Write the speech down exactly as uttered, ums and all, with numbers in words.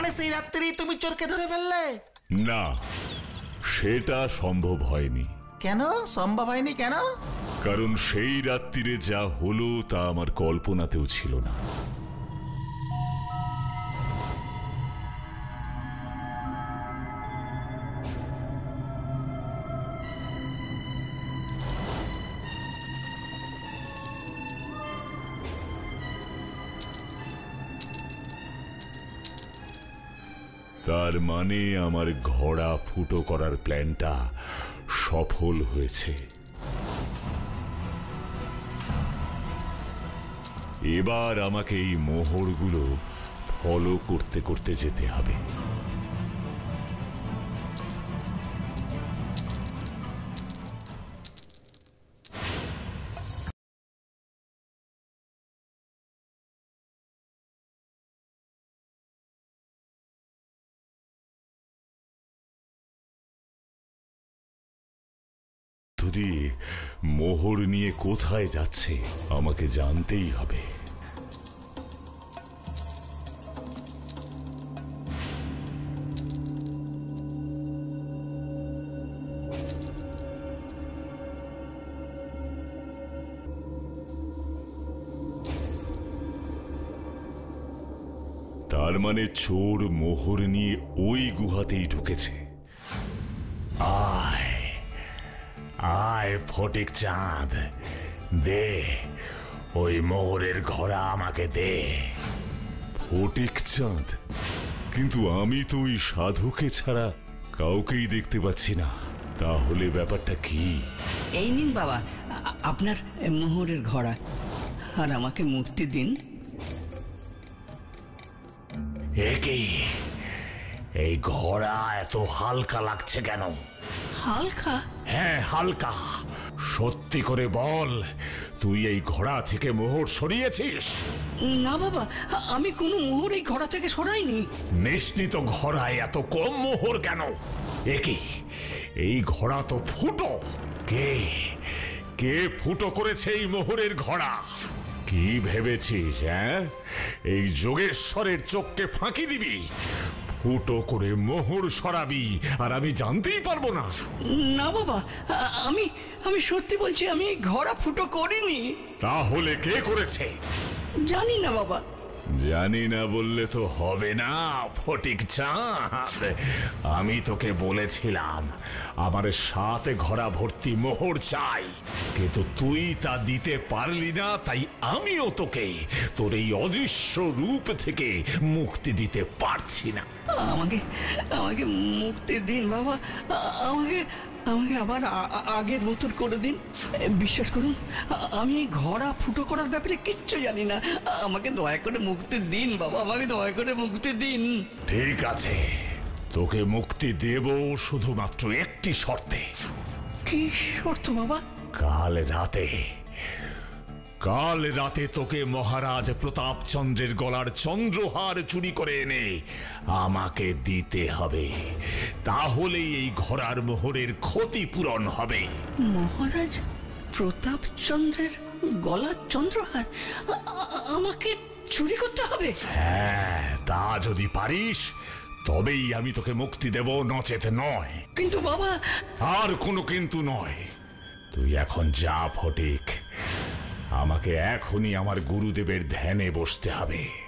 মানে সেই রাত্রি তুমি চোরকে ধরে ফেললে? না, সেটা সম্ভব হয়নি। কেন সম্ভব হয়নি কেন? কারণ সেই রাত্রিরে যা হলো তা আমার কল্পনাতেও ছিল না। তার মানে আমার ঘোড়া ফুটো করার প্ল্যানটা সফল হয়েছে। এবার আমাকে এই মোহরগুলো ফলো করতে করতে যেতে হবে। যদি মোহর নিয়ে কোথায় যাচ্ছে আমাকে জানতেই হবে। তার মানে চোর মোহর নিয়ে ওই গুহাতেই ঢুকেছে। আয় আয় ফটিক চাঁদ, দে ওই মোহরের ঘোড়া আমাকে দে। ফটিক চাঁদ? কিন্তু আমি তো ওই সাধুকে ছাড়া কাউকেই দেখতে পাচ্ছি না, তাহলে ব্যাপারটা কি? এই নিন বাবা আপনার মোহরের ঘোড়া, আর আমাকে মুক্তি দিন। একি এই ঘোড়া এত হালকা লাগছে কেন? হালকা? হ্যাঁ হালকা। সত্যি করে বল, তুই এই ঘোড়া থেকে মোহর সরিয়েছিস? না বাবা, আমি কোনো মোহর এই ঘোড়া থেকে সরাইনি। নিশ্চিত ঘোড়ায় এত কম মোহর কেন? একি এই ঘোড়া তো ফুটো। কে কে ফুটো করেছে এই মোহরের ঘোড়া? কি ভেবেছিস হ্যাঁ, এই যোগেশ্বরের চোখকে ফাঁকি দিবি, ফুটো করে মোহর সরাবি আর আমি জানতেই পারবো না? না বাবা, আমি আমি সত্যি বলছি, আমি ঘোড়া ফুটো করিনি। তাহলে কে করেছে? জানি না বাবা। জানি না বললে তো হবে না ফটিক চাঁদ। আমি তোকে বলেছিলাম আমার সাথে ঘোড়া ভর্তি মোহর চাই, কিন্তু তুই তা দিতে পারলি না, তাই আমিও তোকে তোর এই অদৃশ্য রূপ থেকে মুক্তি দিতে পারছি না। আমাকে আমাকে মুক্তি দিন বাবা, আমাকে আমাকে আবার আগের মতন করে দিন। বিশ্বাস করুন, আমি এই ঘোড়া ফুটো করার ব্যাপারে কিচ্ছু জানি না। আমাকে দয়া করে মুক্তি দিন বাবা, আমাকে দয়া করে মুক্তি দিন। ঠিক আছে, তোকে মুক্তি দেব শুধুমাত্র একটি শর্তে। কি শর্ত বাবা? কাল রাতে কাল রাতে তোকে মহারাজ প্রতাপচন্দ্রের গলার চন্দ্রহার চুরি করে এনে আমাকে দিতে হবে, তাহলেই এই ঘোড়ার মোহরের ক্ষতিপূরণ হবে। মহারাজ প্রতাপচন্দ্রের গলার চন্দ্রহার আমাকে চুরি করতে হবে? হ্যাঁ, তা যদি পারিস তবেই আমি তোকে মুক্তি দেব, নচেত নয়। কিন্তু বাবা। আর কোনো কিন্তু নয়। তুই এখন যা ফটিক, আমাকে এখনই আমার গুরুদেবের ধ্যানে বসতে হবে।